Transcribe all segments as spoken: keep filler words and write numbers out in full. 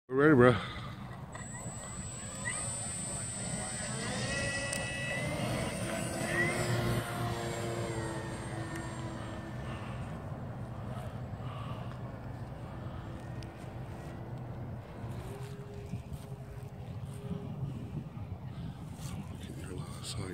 We're ready, bro. Keep your line of sight.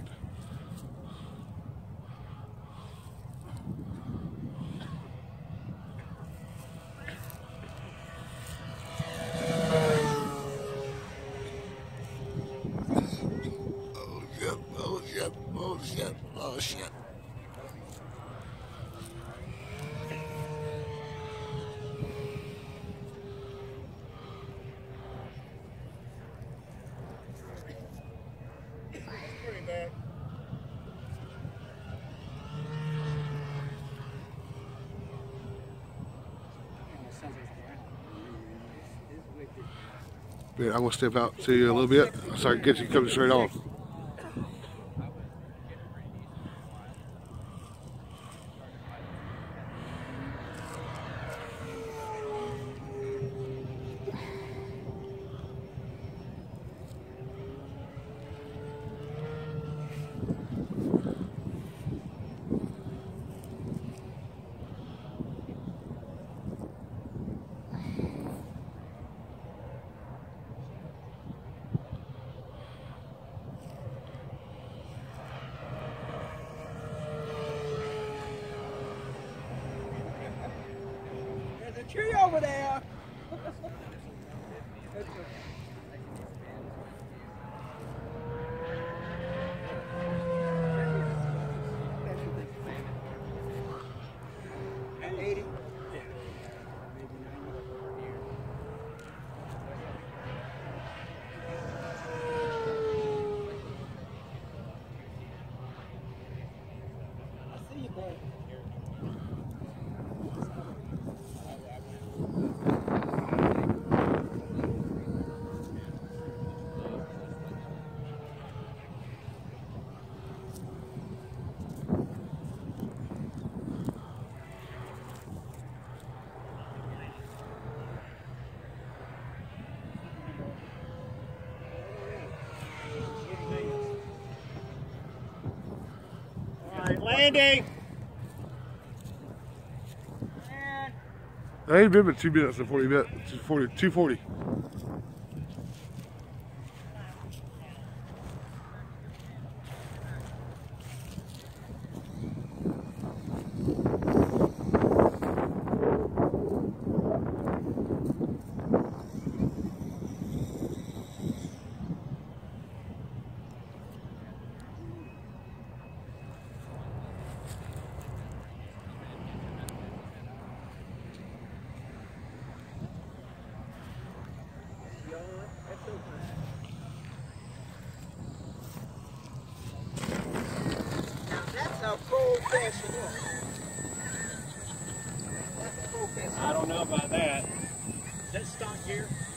Oh shit, oh shit, oh shit. That's pretty bad. Man, I'm gonna step out to you a little bit so I can get you coming straight on. There's a tree over there. eighty. Yeah. Maybe ninety. I see you, boy. Landing! I ain't been but two minutes and forty minutes. two forty. That's a full fishing. That's a full fishing. I don't know about that. Is that stock gear?